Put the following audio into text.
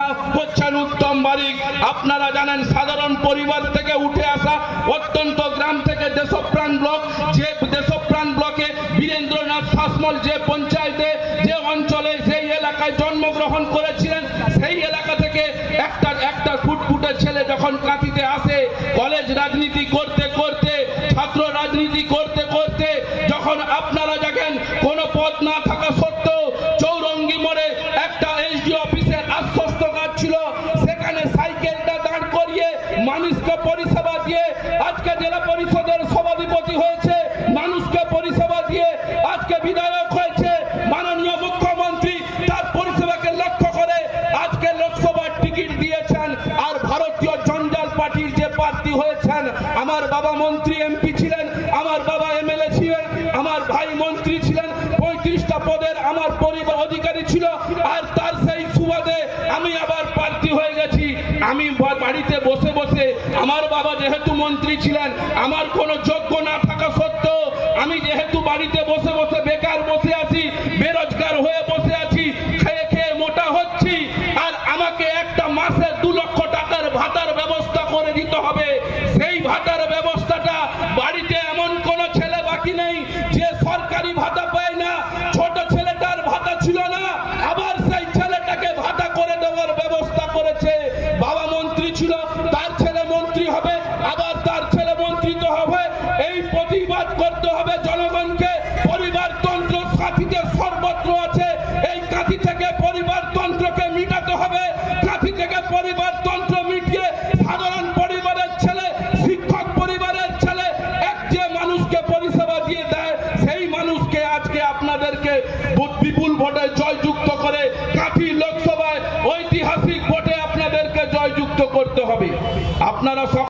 হচ্ছেন উত্তম বারিক। আপনারা জানেন সাধারণ পরিবার থেকে উঠে আসা, অত্যন্ত গ্রাম থেকে দেশপ্রাণ ব্লক, যে দেশপ্রাণ ব্লকে বীরেন্দ্রনাথ শাসমল যে পঞ্চায়েতে যে অঞ্চলে সেই এলাকায় জন্মগ্রহণ করেছিলেন, সেই এলাকা থেকে একটা ফুটফুটে ছেলে যখন কাঁথিতে আসে, কলেজ রাজনীতি করতে করতে, ছাত্র রাজনীতি করতে করতে, যখন আপনারা দেখেন কোনো পদ না থাকা সত্ত্বেও চৌরঙ্গি মোড়ে একটা এসডি অফিসের আশ্বস্ত কাজ ছিল, সেখানে সাইকেলটা দাঁড় করিয়ে মানুষকে পরিষেবা দিয়ে আজকে জেলা পরিষদের সভাধিপতি হয়েছে, মানুষকে পরিষেবা দিয়ে আজকে বিধায়ক হয়েছে। মাননীয় মুখ্যমন্ত্রী তার পরিষেবাকে লক্ষ্য করে আজকে লোকসভার টিকিট দিয়েছেন। আর ভারতীয় জঞ্জাল পার্টির যে প্রার্থী হয়েছেন, আমার বাবা মন্ত্রী এমপি ছিলেন, আমার বাবা এমএলএ ছিলেন, আমার ভাই মন্ত্রী ছিলেন, 35টা পদের আমার পরিবার অধিকারী ছিল, আর তার সেই সুবাদে আমি আবার প্রার্থী হয়ে গেছি। আমি বাড়িতে বসে বসে, আমার বাবা যেহেতু মন্ত্রী ছিলেন, আমার কোনো যোগ্য না থাকা সত্ত্বেও আমি যেহেতু বাড়িতে বসে বসে বেকার বসে আছি, বেরোজগার হয়ে বসে আছি, খেয়ে খেয়ে মোটা হচ্ছি, আর আমাকে একটা মাসে 2 লক্ষ টাকার ভাতার ব্যবস্থা করে দিতে হবে। সেই ভাতার ব্যবস্থাটা বাড়িতে এমন কোন ছেলে বাকি নেই যে সরকারি ভাতা পায় না। ছোট ছেলেটার ভাতা ছিল না, আবার সেই ছেলেটাকে ভাতা করে দেওয়ার ব্যবস্থা করেছে। বাবা মন্ত্রী ছিল, তার ছেলে মন্ত্রী হবে, আবার তার ছেলে মন্ত্রিত হবে। এই প্রতিবাদ করতে হবে জনগণকে। পরিবারতন্ত্র কাঁথিতে সর্বত্র আছে, এই কাঁথি থেকে পরিবারতন্ত্রকে মিটাতে হবে। কাঁথি থেকে পরিবারতন্ত্র মিটিয়ে সাধারণ পরিবারের ছেলে, শিক্ষক পরিবারের ছেলে, এক যে মানুষকে পরিষেবা দিয়ে দেয়, সেই মানুষকে আজকে আপনাদেরকে বিপুল ভোটে জয়যুক্ত করে কাঁথি লোকসভায় ঐতিহাসিক ভোটে আপনাদেরকে জয়যুক্ত করতে হবে। আপনারা